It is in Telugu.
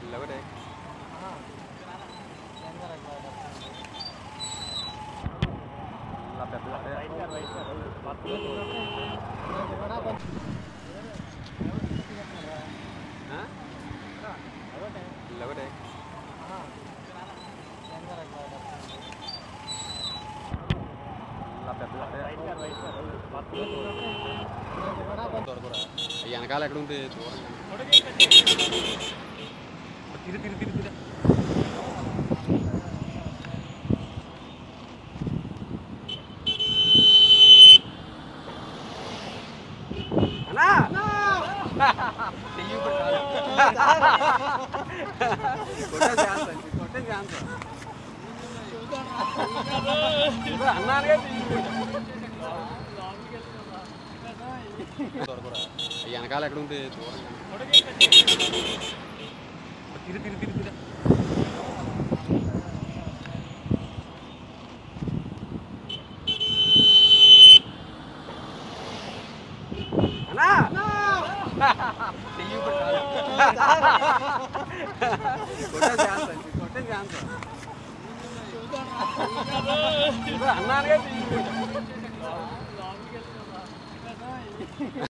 ఒకటే వెనకాల ఎక్కడ ఉంది తిరిగి తిరిగి తిరిగి తిరిగి వెనకాల ఎక్కడ ఉంది తిరిగి తిరిగి తిరిగి తిరిగి అన్నానే